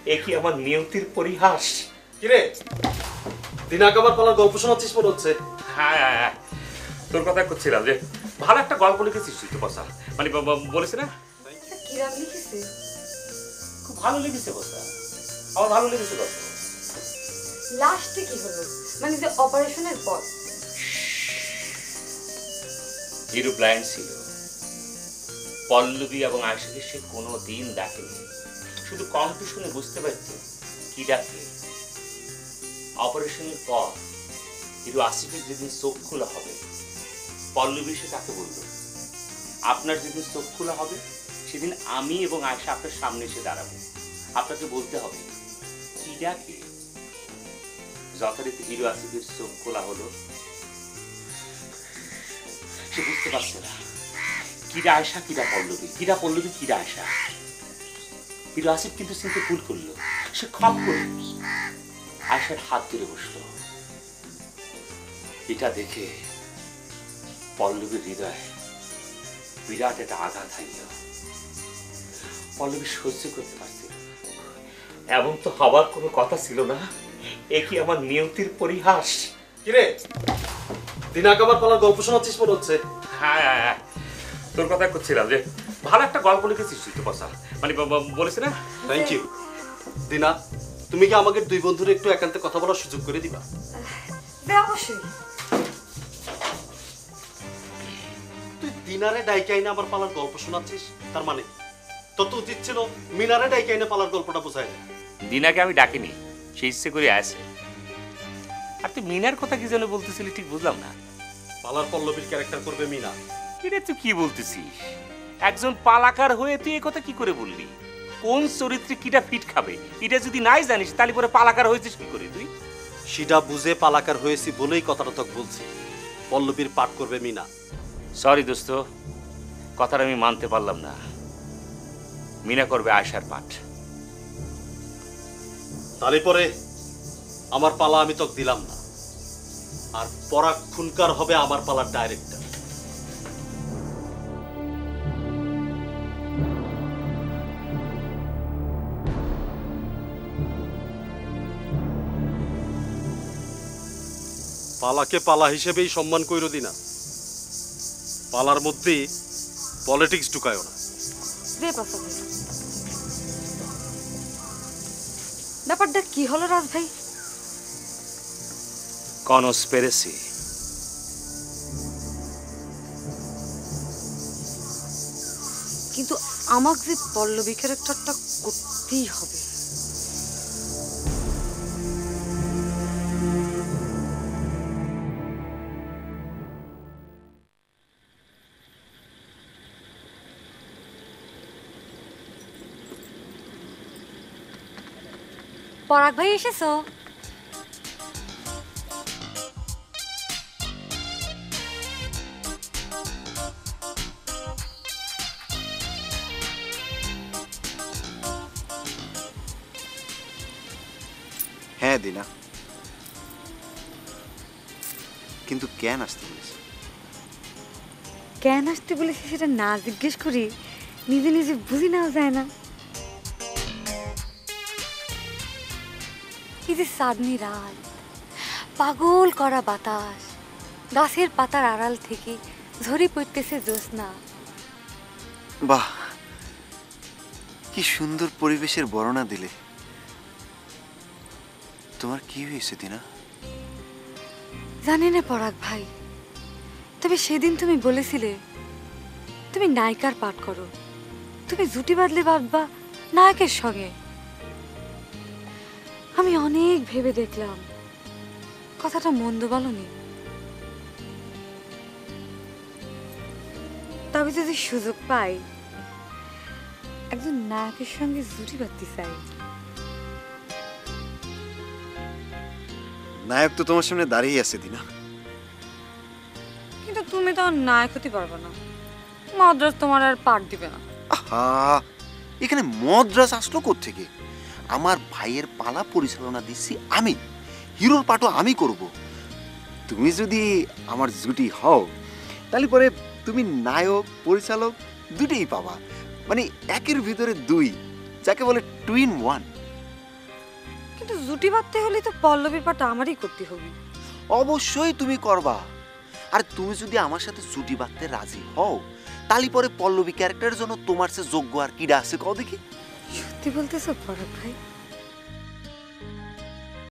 এ কি আমার নিয়তির পরিহাস? কিরে দিনাক আবার পালার গল্প শোনাচ্ছিস মনে হচ্ছে। হ্যাঁ, তোর কথা করছিলাম যে ভালো একটা গল্প লিখেছিস তুই তো বসা, মানে বলেছে না কিরাম লিখেছে? খুব ভালো লিখেছে বসা, আমার ভালো লেগেছে গল্প। লাস্টে কি হলো, মানে যে অপারেশনের পর? হিরো ব্লাইন্ড ছিল, পল্লবী এবং আয়েশাকে সে কোনো দিন দেখেনি, শুধু কণ্ঠ শুনে বুঝতে পারত কি ডাকে। অপারেশনের পর হিরো আসিফের যেদিন চোখ খোলা হবে, পল্লবী সে তাকে বলল, আপনার যেদিন চোখ খোলা হবে সেদিন আমি এবং আয়েশা আপনার সামনে এসে দাঁড়াবো, আপনাকে বলতে হবে কি ডাকে। যথারীতি হিরো আসিফের চোখ খোলা হলো, সে বুঝতে পারছে না কিরা আয়েশা কিরা পল্লবী, কিরা পল্লবী কিরা আয়েশা। হিরো আসিফ কিন্তু চিনতে ভুল করলো, সে খপ করে আয়েশার হাত ধরে বসলো। এটা দেখে পল্লবীর হৃদয় বিরাট একটা আঘাত হাইল। পল্লবী সহ্য করতে পারছে এমন তো হবার কোনো কথা ছিল না, এ কি আমার নিয়তির পরিহাস? কিরে দিনাক আবার পালার গল্প শোনাচ্ছিস মনে হচ্ছে। হ্যাঁ, তোর কথা করছিলাম যে ভালো একটা গল্প লিখেছিস তুই তো বসা, মানে বলেছে না। থ্যাংক ইউ দিনা, তুমি কি আমাকে দুই বন্ধুর একটু একান্তে কথা বলার সুযোগ করে দিবা? অবশ্যই। তুই দিনারে ডাইকে আইনে আবার পালার গল্প শোনাচ্ছিস, তার মানে তোর তো উচিত ছিল মিনারে ডাইকে আইনে পালার গল্পটা বোঝায় না। দিনাকে আমি ডাকিনি, সে ইচ্ছে করে আসে। আর তুই মিনার কথা কি যেন বলতেছিলি, ঠিক বুঝলাম না। পালার পল্লবীর ক্যারেক্টার করবে মিনা। এটা তুই কি বলতেছিস? একজন পালাকার হয়ে তুই এ কথা কি করে বললি? কোন চরিত্রে কিটা ফিট খাবে এটা যদি নাই জানিস তাহলে পরে পালাকার হয়েছিস কি করে তুই? সেটা বুঝে পালাকার হয়েছি বলেই কথাটা তোকে বলছি, পল্লবীর পাঠ করবে মিনা। সরি দোস্ত, কথাটা আমি মানতে পারলাম না। মিনা করবে আয়েশার পাঠ। তাহলে পরে আমার পালা আমি তোকে দিলাম না, আর পরাগ খুনকার হবে আমার পালার ডাইরেক্টর। পালাকে পালা হিসেবেই সম্মান কইরো দিনা, পালার মধ্যে পলিটিক্স ঢুকায়ও না। ব্যাপারটা কি হলো রাজ ভাই? কনস্পিরেসি। কিন্তু আমাকে যে পল্লবী ক্যারেক্টারটা করতেই হবে। পরাগ ভাই এসেছো? হ্যাঁ দিনা, কিন্তু কেন আসতে বলেছে? কেন আসতে বলেছি সেটা না জিজ্ঞেস করি নিজে নিজে বুঝি নেওয়া যায় না। এই যে চাঁদনি রাত, পাগল করা বাতাস, গাছের পাতার আড়াল থেকে ঝরে পড়তেছে জ্যোৎস্না। বাহ, কি সুন্দর পরিবেশের বর্ণনা দিলে। তোমার কি হয়েছে দিনা? জানি না পরাগ ভাই, তবে সেদিন তুমি বলেছিলে তুমি নায়িকার পাঠ করো, তুমি জুটি বাঁধলে বাঁধবা নায়কের সঙ্গে। আমি অনেক ভেবে দেখলাম, কথাটা মন্দ বলনি। তবে যদি সুযোগ পাই একজন নায়কের সঙ্গে জুটি বাঁধতে চাই। নায়ক তো তোমার সামনে দাঁড়িয়ে আছে দিনা। কিন্তু তুমি তো নায়ক হতে পারবে না, মাদ্রাজ তোমার আর পাঠ দিবে না। আহা, এখানে মদ্রাস আসলো কোত্থেকে? আমার ভাইয়ের পালা পরিচালনা দিচ্ছি আমি, হিরোর পাঠও আমি করব। তুমি যদি আমার জুটি হও তাহলে পরে তুমি নায়ক পরিচালক দুটোই পাবা, মানে একের ভিতরে দুই, যাকে বলে টুইন ওয়ান। কিন্তু জুটি বাঁধতে হলে তো পল্লবীর পাটা আমারই করতে হবে। অবশ্যই তুমি করবা। আর তুমি যদি আমার সাথে জুটি বাঁধতে রাজি হও, তালি পরে পল্লবী ক্যারেক্টারের জন্য তোমার সে যোগ্য আর কিডা আছে কও দেখি। সত্যি বলতেছো পরাগ ভাই?